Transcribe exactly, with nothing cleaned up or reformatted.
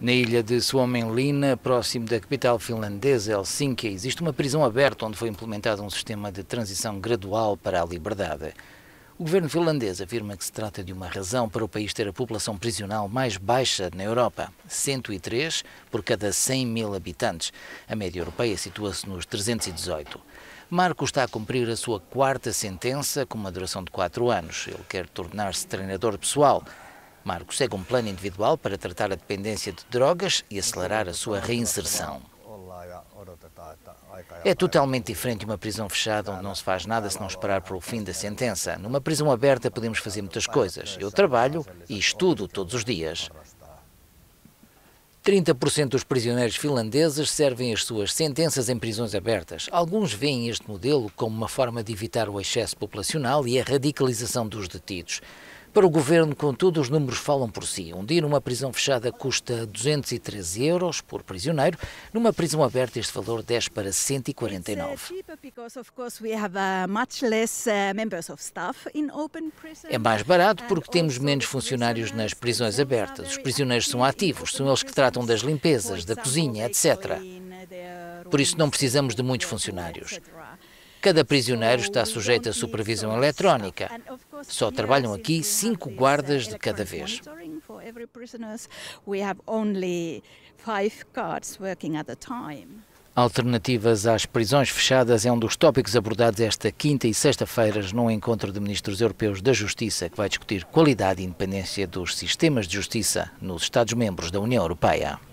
Na ilha de Suomenlinna, próximo da capital finlandesa, Helsinki, existe uma prisão aberta onde foi implementado um sistema de transição gradual para a liberdade. O governo finlandês afirma que se trata de uma razão para o país ter a população prisional mais baixa na Europa, cento e três por cada cem mil habitantes. A média europeia situa-se nos trezentos e dezoito. Marco está a cumprir a sua quarta sentença com uma duração de quatro anos. Ele quer tornar-se treinador pessoal. Marco segue um plano individual para tratar a dependência de drogas e acelerar a sua reinserção. É totalmente diferente de uma prisão fechada onde não se faz nada se não esperar pelo fim da sentença. Numa prisão aberta podemos fazer muitas coisas. Eu trabalho e estudo todos os dias. trinta por cento dos prisioneiros finlandeses servem as suas sentenças em prisões abertas. Alguns veem este modelo como uma forma de evitar o excesso populacional e a radicalização dos detidos. Para o governo, contudo, os números falam por si. Um dia numa prisão fechada custa duzentos e treze euros por prisioneiro. Numa prisão aberta este valor desce para cento e quarenta e nove. É mais barato porque temos menos funcionários nas prisões abertas. Os prisioneiros são ativos, são eles que tratam das limpezas, da cozinha, etcétera. Por isso não precisamos de muitos funcionários. Cada prisioneiro está sujeito à supervisão eletrónica. Só trabalham aqui cinco guardas de cada vez. Alternativas às prisões fechadas é um dos tópicos abordados esta quinta e sexta-feiras no encontro de ministros europeus da Justiça, que vai discutir qualidade e independência dos sistemas de justiça nos Estados-membros da União Europeia.